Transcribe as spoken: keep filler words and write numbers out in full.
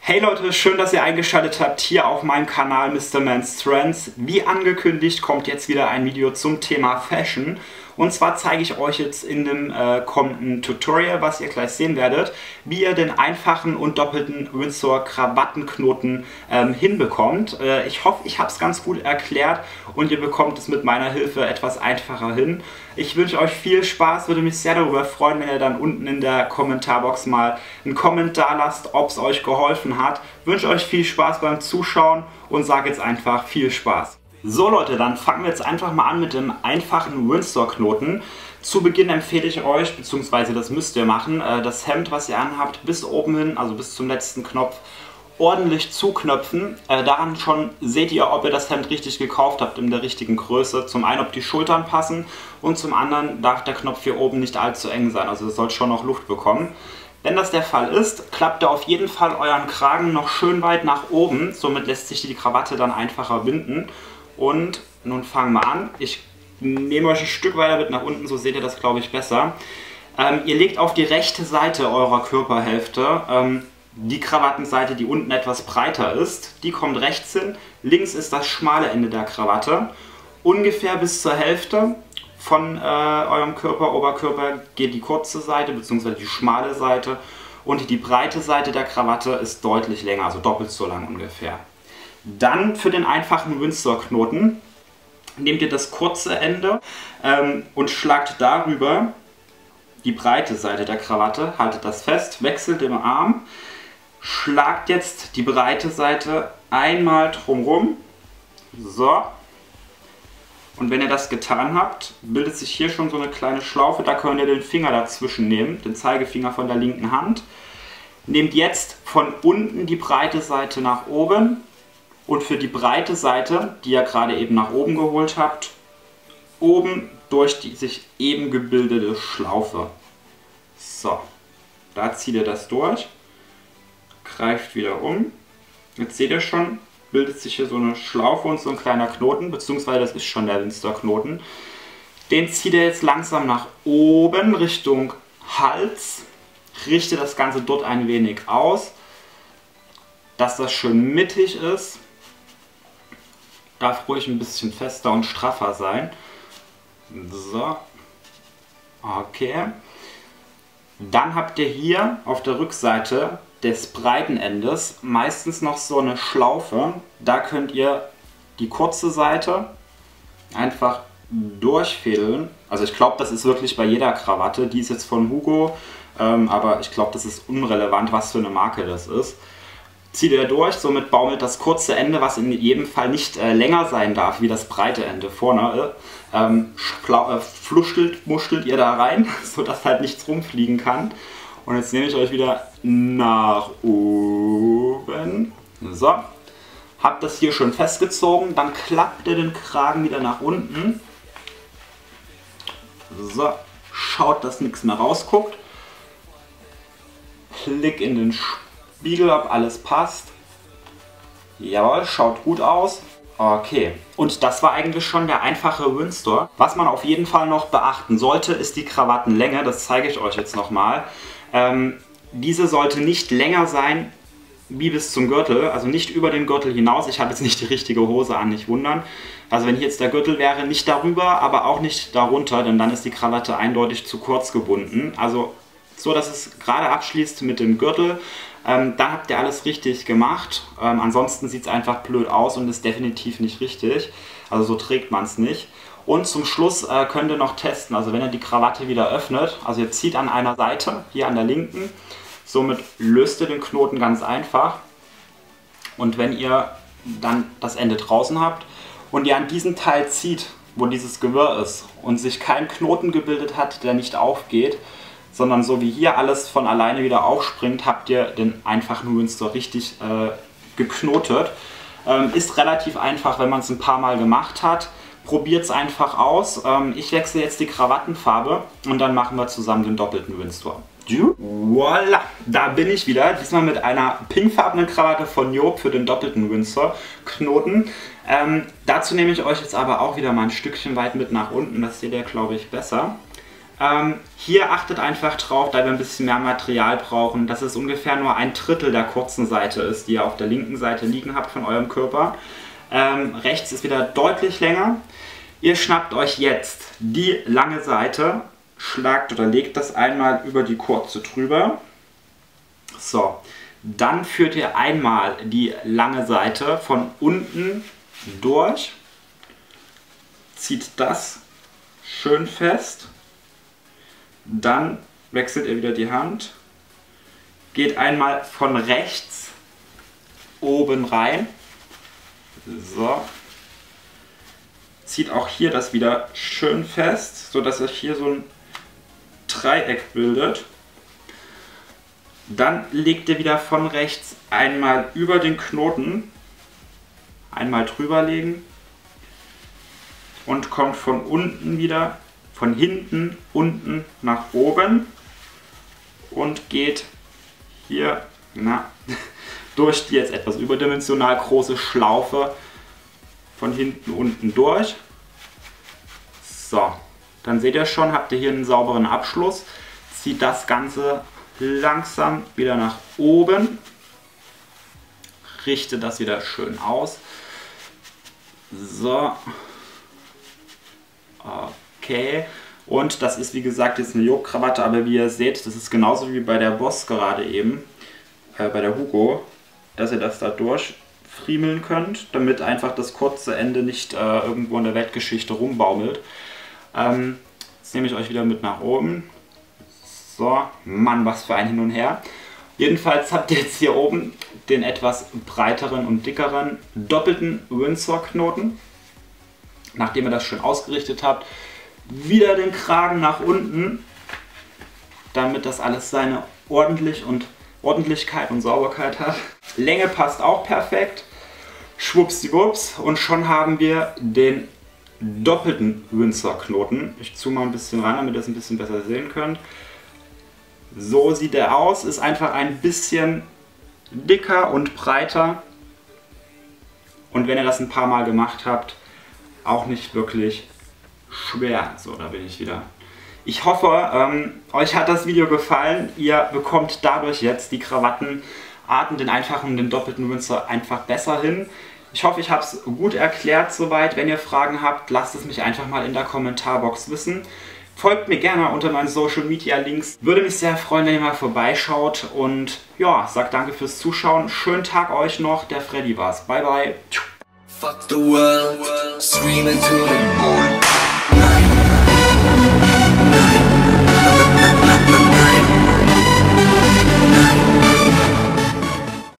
Hey Leute, schön, dass ihr eingeschaltet habt hier auf meinem Kanal Mister Mans Trends. Wie angekündigt kommt jetzt wieder ein Video zum Thema Fashion. Und zwar zeige ich euch jetzt in dem äh, kommenden Tutorial, was ihr gleich sehen werdet, wie ihr den einfachen und doppelten Windsor Krawattenknoten ähm, hinbekommt. Äh, ich hoffe, ich habe es ganz gut erklärt und ihr bekommt es mit meiner Hilfe etwas einfacher hin. Ich wünsche euch viel Spaß, würde mich sehr darüber freuen, wenn ihr dann unten in der Kommentarbox mal einen Kommentar lasst, ob es euch geholfen hat. Ich wünsche euch viel Spaß beim Zuschauen und sage jetzt einfach viel Spaß. So Leute, dann fangen wir jetzt einfach mal an mit dem einfachen Windsor-Knoten. Zu Beginn empfehle ich euch, beziehungsweise das müsst ihr machen, das Hemd, was ihr anhabt, bis oben hin, also bis zum letzten Knopf, ordentlich zuknöpfen. Daran schon seht ihr, ob ihr das Hemd richtig gekauft habt, in der richtigen Größe. Zum einen, ob die Schultern passen und zum anderen darf der Knopf hier oben nicht allzu eng sein, also es soll schon noch Luft bekommen. Wenn das der Fall ist, klappt ihr auf jeden Fall euren Kragen noch schön weit nach oben, somit lässt sich die Krawatte dann einfacher binden. Und nun fangen wir an. Ich nehme euch ein Stück weiter mit nach unten, so seht ihr das, glaube ich, besser. Ähm, ihr legt auf die rechte Seite eurer Körperhälfte ähm, die Krawattenseite, die unten etwas breiter ist. Die kommt rechts hin. Links ist das schmale Ende der Krawatte. Ungefähr bis zur Hälfte von äh, eurem Körper, Oberkörper, geht die kurze Seite bzw. die schmale Seite. Und die breite Seite der Krawatte ist deutlich länger, also doppelt so lang ungefähr. Dann für den einfachen Windsor-Knoten nehmt ihr das kurze Ende ähm, und schlagt darüber die breite Seite der Krawatte, haltet das fest, wechselt den Arm, schlagt jetzt die breite Seite einmal drumherum, so, und wenn ihr das getan habt, bildet sich hier schon so eine kleine Schlaufe, da könnt ihr den Finger dazwischen nehmen, den Zeigefinger von der linken Hand, nehmt jetzt von unten die breite Seite nach oben. Und für die breite Seite, die ihr gerade eben nach oben geholt habt, oben durch die sich eben gebildete Schlaufe. So, da zieht ihr das durch, greift wieder um. Jetzt seht ihr schon, bildet sich hier so eine Schlaufe und so ein kleiner Knoten, beziehungsweise das ist schon der Windsor-Knoten. Den zieht ihr jetzt langsam nach oben Richtung Hals, richtet das Ganze dort ein wenig aus, dass das schön mittig ist. Darf ruhig ein bisschen fester und straffer sein. So. Okay. Dann habt ihr hier auf der Rückseite des breiten Endes meistens noch so eine Schlaufe. Da könnt ihr die kurze Seite einfach durchfädeln. Also ich glaube, das ist wirklich bei jeder Krawatte. Die ist jetzt von Hugo, ähm, aber ich glaube, das ist unrelevant, was für eine Marke das ist. Zieht ihr durch, somit baumelt das kurze Ende, was in jedem Fall nicht äh, länger sein darf wie das breite Ende vorne, äh, ähm, äh, fluschelt, muschelt ihr da rein, sodass halt nichts rumfliegen kann. Und jetzt nehme ich euch wieder nach oben. So, habt das hier schon festgezogen, dann klappt ihr den Kragen wieder nach unten. So, schaut, dass nichts mehr rausguckt. Klick in den Spiegel, ob alles passt. Jawohl, schaut gut aus. Okay, und das war eigentlich schon der einfache Windsor. Was man auf jeden Fall noch beachten sollte, ist die Krawattenlänge. Das zeige ich euch jetzt nochmal. Ähm, diese sollte nicht länger sein wie bis zum Gürtel, also nicht über den Gürtel hinaus. Ich habe jetzt nicht die richtige Hose an, nicht wundern. Also wenn hier jetzt der Gürtel wäre, nicht darüber, aber auch nicht darunter, denn dann ist die Krawatte eindeutig zu kurz gebunden. Also so, dass es gerade abschließt mit dem Gürtel. Ähm, dann habt ihr alles richtig gemacht. Ähm, ansonsten sieht es einfach blöd aus und ist definitiv nicht richtig. Also so trägt man es nicht. Und zum Schluss äh, könnt ihr noch testen, also wenn ihr die Krawatte wieder öffnet, also ihr zieht an einer Seite, hier an der linken, somit löst ihr den Knoten ganz einfach. Und wenn ihr dann das Ende draußen habt und ihr an diesen Teil zieht, wo dieses Gewirr ist und sich kein Knoten gebildet hat, der nicht aufgeht, sondern so wie hier alles von alleine wieder aufspringt, habt ihr den einfachen Windsor richtig äh, geknotet. Ähm, ist relativ einfach, wenn man es ein paar Mal gemacht hat. Probiert es einfach aus. Ähm, ich wechsle jetzt die Krawattenfarbe und dann machen wir zusammen den doppelten Windsor. Voila, da bin ich wieder. Diesmal mit einer pinkfarbenen Krawatte von Joop für den doppelten Windsor-Knoten. Ähm, dazu nehme ich euch jetzt aber auch wieder mal ein Stückchen weit mit nach unten. Das seht ihr, glaube ich, besser. Ähm, hier achtet einfach drauf, da wir ein bisschen mehr Material brauchen, dass es ungefähr nur ein Drittel der kurzen Seite ist, die ihr auf der linken Seite liegen habt von eurem Körper. Ähm, rechts ist wieder deutlich länger. Ihr schnappt euch jetzt die lange Seite, schlagt oder legt das einmal über die kurze drüber. So, dann führt ihr einmal die lange Seite von unten durch, zieht das schön fest. Dann wechselt ihr wieder die Hand, geht einmal von rechts oben rein, so, zieht auch hier das wieder schön fest, sodass sich hier so ein Dreieck bildet. Dann legt ihr wieder von rechts einmal über den Knoten, einmal drüber legen und kommt von unten wieder von hinten, unten nach oben und geht hier na, durch die jetzt etwas überdimensional große Schlaufe von hinten unten durch. So, dann seht ihr schon, habt ihr hier einen sauberen Abschluss. Zieht das Ganze langsam wieder nach oben. Richtet das wieder schön aus. So. Okay, und das ist wie gesagt jetzt eine Jog-Krawatte, aber wie ihr seht, das ist genauso wie bei der Boss gerade eben, äh, bei der Hugo, dass ihr das da durchfriemeln könnt, damit einfach das kurze Ende nicht äh, irgendwo in der Weltgeschichte rumbaumelt. Ähm, jetzt nehme ich euch wieder mit nach oben. So, Mann, was für ein Hin und Her. Jedenfalls habt ihr jetzt hier oben den etwas breiteren und dickeren doppelten Windsor-Knoten. Nachdem ihr das schön ausgerichtet habt, wieder den Kragen nach unten, damit das alles seine ordentlich und Ordentlichkeit und Sauberkeit hat. Länge passt auch perfekt. Schwuppsdiwupps und schon haben wir den doppelten Windsor-Knoten. Ich zoome mal ein bisschen ran, damit ihr es ein bisschen besser sehen könnt. So sieht er aus, ist einfach ein bisschen dicker und breiter. Und wenn ihr das ein paar Mal gemacht habt, auch nicht wirklich schwer. So, da bin ich wieder. Ich hoffe, ähm, euch hat das Video gefallen. Ihr bekommt dadurch jetzt die Krawattenarten, den einfachen und den doppelten Windsor einfach besser hin. Ich hoffe, ich habe es gut erklärt soweit. Wenn ihr Fragen habt, lasst es mich einfach mal in der Kommentarbox wissen. Folgt mir gerne unter meinen Social Media Links. Würde mich sehr freuen, wenn ihr mal vorbeischaut. Und ja, sagt danke fürs Zuschauen. Schönen Tag euch noch. Der Freddy war's. Bye, bye. Fuck the world, screaming to the moon.